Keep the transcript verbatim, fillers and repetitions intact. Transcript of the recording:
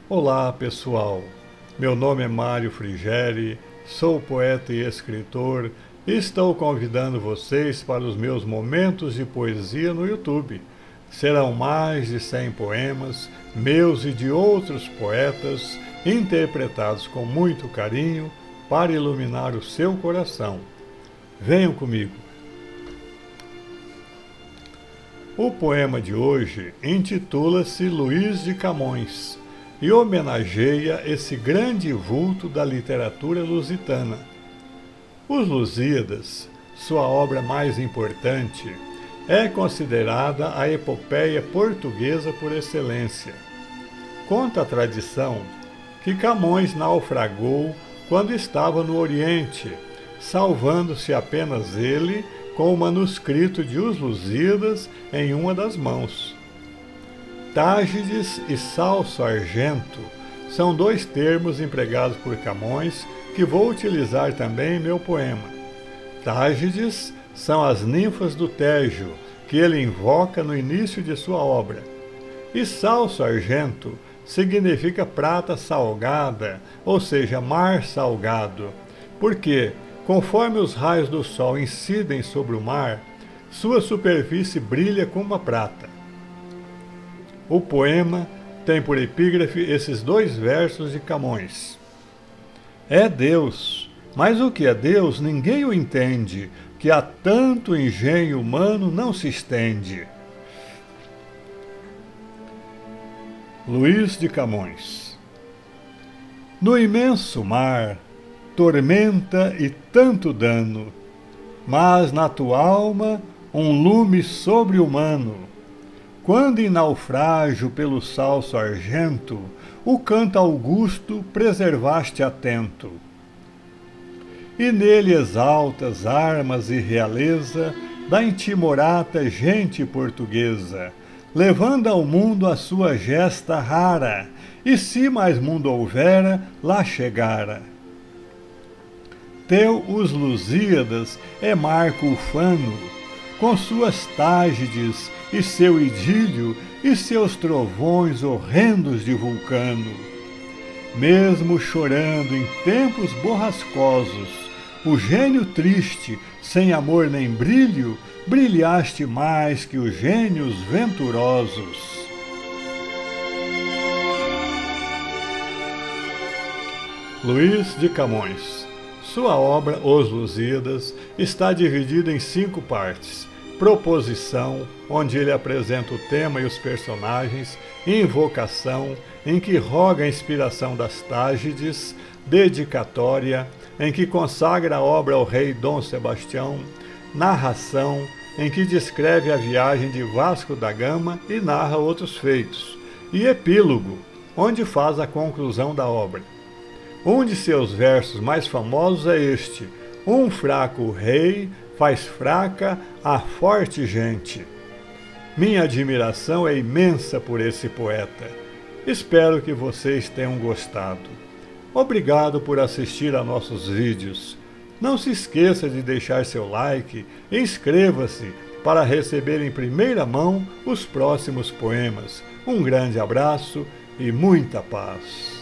Olá, pessoal. Meu nome é Mário Frigeri, sou poeta e escritor e estou convidando vocês para os meus momentos de poesia no YouTube. Serão mais de cem poemas, meus e de outros poetas, interpretados com muito carinho para iluminar o seu coração. Venham comigo. O poema de hoje intitula-se Luís de Camões e homenageia esse grande vulto da literatura lusitana. Os Lusíadas, sua obra mais importante, é considerada a epopeia portuguesa por excelência. Conta a tradição que Camões naufragou quando estava no Oriente, salvando-se apenas ele com o manuscrito de Os Lusíadas em uma das mãos. Tágides e salso argento são dois termos empregados por Camões que vou utilizar também em meu poema. Tágides são as ninfas do Tejo, que ele invoca no início de sua obra. E salso argento significa prata salgada, ou seja, mar salgado, porque, conforme os raios do sol incidem sobre o mar, sua superfície brilha como a prata. O poema tem por epígrafe esses dois versos de Camões. É Deus, mas o que é Deus ninguém o entende, que a tanto engenho humano não se estende. Luís de Camões. No imenso mar, tormenta e tanto dano, mas na tua alma um lume sobre-humano. Quando em naufrágio pelo salso argento, o canto augusto preservaste atento. E nele exaltas armas e realeza da intimorata gente portuguesa, levando ao mundo a sua gesta rara, e se mais mundo houvera, lá chegara. Teu Os Lusíadas é marco ufano, com suas tágides e seu idílio e seus trovões horrendos de vulcano. Mesmo chorando em tempos borrascosos, o gênio triste, sem amor nem brilho, brilhaste mais que os gênios venturosos. Luís de Camões. Sua obra, Os Lusíadas, está dividida em cinco partes. Proposição, onde ele apresenta o tema e os personagens. Invocação, em que roga a inspiração das Tágides. Dedicatória, em que consagra a obra ao rei Dom Sebastião. Narração, em que descreve a viagem de Vasco da Gama e narra outros feitos. E epílogo, onde faz a conclusão da obra. Um de seus versos mais famosos é este: um fraco rei faz fraca a forte gente. Minha admiração é imensa por esse poeta. Espero que vocês tenham gostado. Obrigado por assistir a nossos vídeos. Não se esqueça de deixar seu like e inscreva-se para receber em primeira mão os próximos poemas. Um grande abraço e muita paz.